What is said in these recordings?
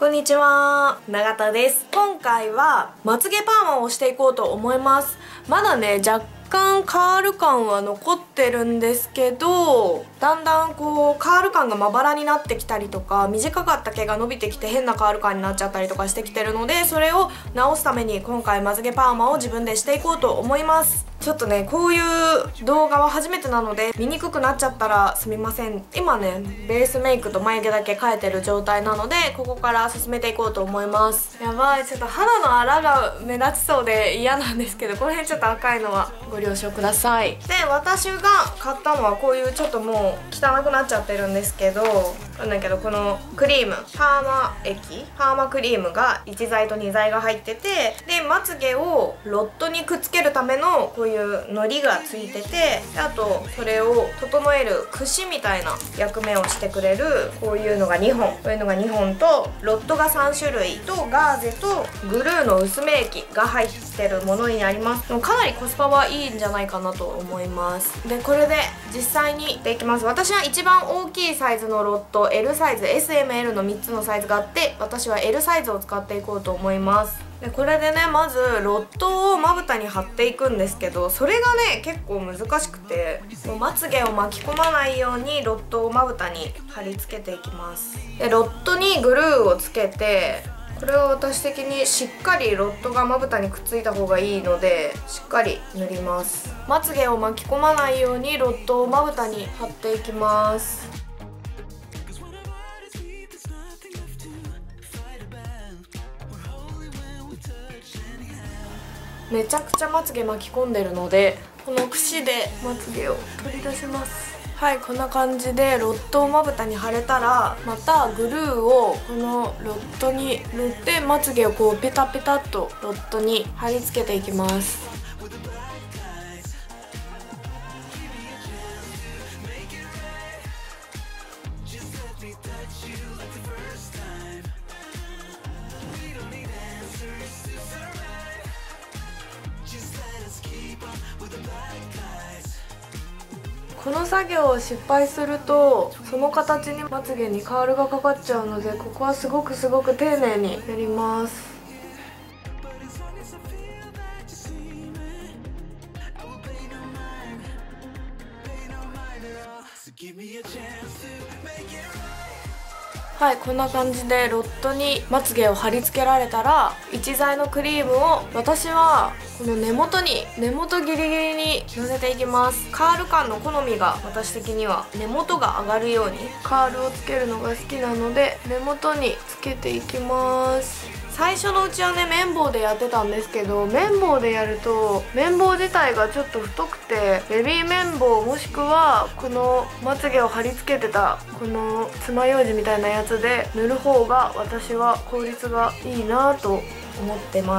こんにちは、永田です。今回はまつげパーマをしていこうと思います。まだね、若干カール感は残ってるんですけど、だんだんこうカール感がまばらになってきたりとか、短かった毛が伸びてきて変なカール感になっちゃったりとかしてきてるので、それを直すために今回まつげパーマを自分でしていこうと思います。ちょっとね、こういう動画は初めてなので見にくくなっちゃったらすみません。今ね、ベースメイクと眉毛だけ描いてる状態なので、ここから進めていこうと思います。やばい、ちょっと肌のあらが目立ちそうで嫌なんですけど、この辺ちょっと赤いのはご了承ください。で、私が買ったのはこういうちょっともう汚くなっちゃってるんですけど、なんだけどこのクリーム、パーマクリームが1剤と2剤が入ってて、でまつげをロットにくっつけるためのこういうのりがついてて、であとそれを整える櫛みたいな役目をしてくれるこういうのが2本、こういうのが2本とロットが3種類とガーゼとグルーの薄め液が入ってるものになります。でもかなりコスパはいいんじゃないかなと思います。でこれで実際にできます。私は一番大きいサイズのロット L サイズ SML の3つのサイズがあって、私は L サイズを使っていこうと思います。でこれでね、まずロットをまぶたに貼っていくんですけど、それがね結構難しくて、もうまつげを巻き込まないようにロットをまぶたに貼り付けていきます。でロットにグルーをつけて、これは私的にしっかりロットがまぶたにくっついた方がいいのでしっかり塗ります。まつげを巻き込まないようにロットをまぶたに貼っていきます。めちゃくちゃまつげ巻き込んでるので、この櫛でまつげを取り出します。はい、こんな感じでロットをまぶたに貼れたら、またグルーをこのロットに塗ってまつげをこうペタペタっとロットに貼り付けていきます。この作業を失敗するとその形にまつげにカールがかかっちゃうので、ここはすごく丁寧にやります。はい、こんな感じでロットにまつげを貼り付けられたら、1剤のクリームを私はこの根元ギリギリにのせていきます。カール感の好みが私的には根元が上がるようにカールをつけるのが好きなので、根元につけていきます。最初のうちはね、綿棒でやってたんですけど、綿棒でやると綿棒自体がちょっと太くて、ベビー綿棒もしくはこのまつげを貼り付けてたこの爪楊枝みたいなやつで塗る方が私は効率がいいなと思ってます。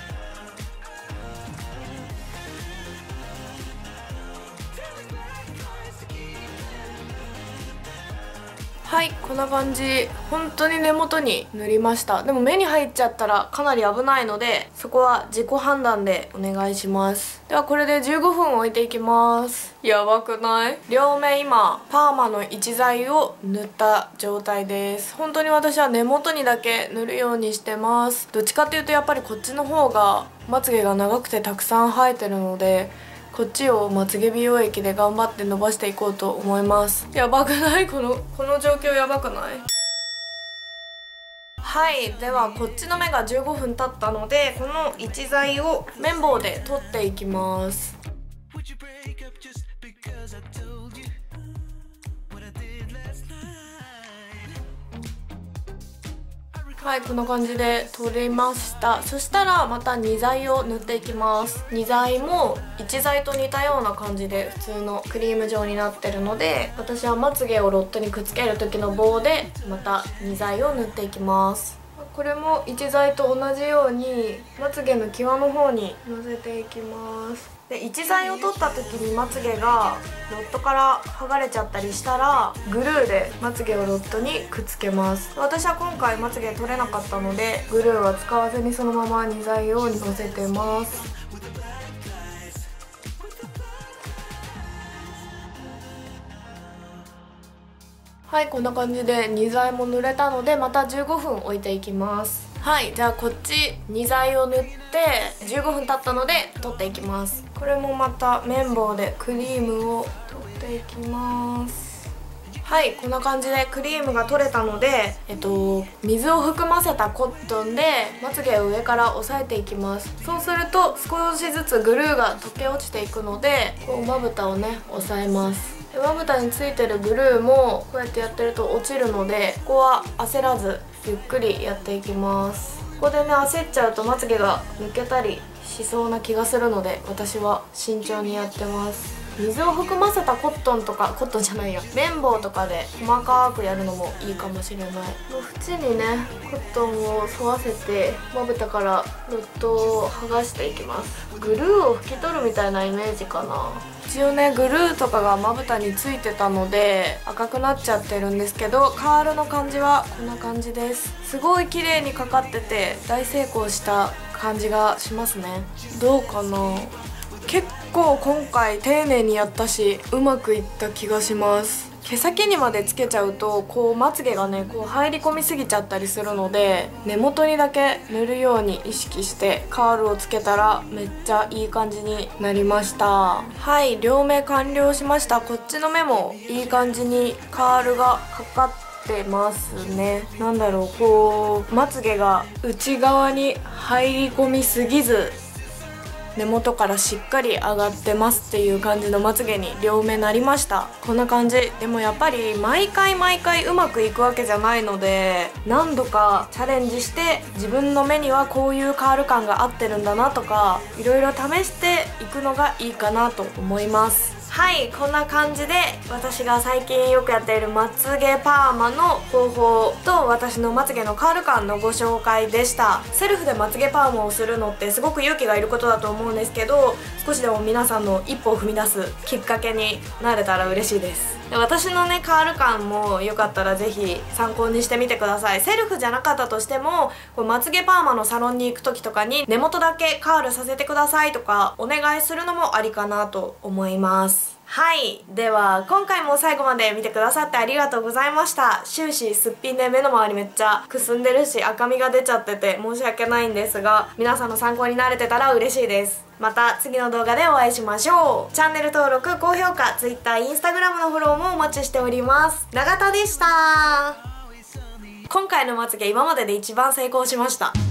はい、こんな感じ。本当に根元に塗りました。でも目に入っちゃったらかなり危ないので、そこは自己判断でお願いします。ではこれで15分置いていきます。やばくない？両目今パーマの1剤を塗った状態です。本当に私は根元にだけ塗るようにしてます。どっちかっていうとやっぱりこっちの方がまつげが長くてたくさん生えてるので、こっちをまつげ美容液で頑張って伸ばしていこうと思います。やばくない？この状況やばくない？はい、ではこっちの目が15分経ったので、この1剤を綿棒で取っていきます。はい、こんな感じで取れました。そしたらまた2剤を塗っていきます。2剤も1剤と似たような感じで普通のクリーム状になってるので、私はまつげをロットにくっつける時の棒でまた2剤を塗っていきます。これも1剤と同じようにまつげの際の方にのせていきます。で1剤を取った時にまつげがロットから剥がれちゃったりしたら、グルーでまつげをロットにくっつけます。私は今回まつげ取れなかったのでグルーは使わずにそのまま2剤をのせてます。 はい、こんな感じで2剤も塗れたので、また15分置いていきます。はい、じゃあこっち2剤を塗って15分経ったので取っていきます。これもまた綿棒でクリームを取っていきます。はい、こんな感じでクリームが取れたので、水を含ませたコットンでまつげを上から押さえていきます。そうすると少しずつグルーが溶け落ちていくので、こうまぶたをね押さえます。まぶたについてるグルーもこうやってやってると落ちるので、ここは焦らずゆっくりやっていきます。ここでね焦っちゃうとまつげが抜けたりしそうな気がするので、私は慎重にやってます。水を含ませたコットンとか、コットンじゃないや、綿棒とかで細かくやるのもいいかもしれない。縁にねコットンを沿わせてまぶたからドットを剥がしていきます。グルーを拭き取るみたいなイメージかな。一応ねグルーとかがまぶたについてたので赤くなっちゃってるんですけど、カールの感じはこんな感じです。すごい綺麗にかかってて大成功した感じがしますね。どうかな。結構今回丁寧にやったしうまくいった気がします。毛先にまでつけちゃうとこうまつげがねこう入り込みすぎちゃったりするので、根元にだけ塗るように意識してカールをつけたらめっちゃいい感じになりました。はい、両目完了しました。こっちの目もいい感じにカールがかかってますね。なんだろう、こうまつげが内側に入り込みすぎず根元からしっかり上がってますっていう感じのまつげに両目なりました。こんな感じ。でもやっぱり毎回うまくいくわけじゃないので、何度かチャレンジして自分の目にはこういうカール感が合ってるんだなとか、いろいろ試していくのがいいかなと思います。はい、こんな感じで私が最近よくやっているまつげパーマの方法と私のまつげのカール感のご紹介でした。セルフでまつげパーマをするのってすごく勇気がいることだと思うんですけど、少しでも皆さんの一歩を踏み出すきっかけになれたら嬉しいです。私のねカール感もよかったらぜひ参考にしてみてください。セルフじゃなかったとしてもこうまつげパーマのサロンに行く時とかに根元だけカールさせてくださいとかお願いするのもありかなと思います。はい、では今回も最後まで見てくださってありがとうございました。終始すっぴんで目の周りめっちゃくすんでるし赤みが出ちゃってて申し訳ないんですが、皆さんの参考になれてたら嬉しいです。また次の動画でお会いしましょう。チャンネル登録、高評価、Twitter、Instagram のフォローもお待ちしております。永田でした。今回のまつげ今までで一番成功しました。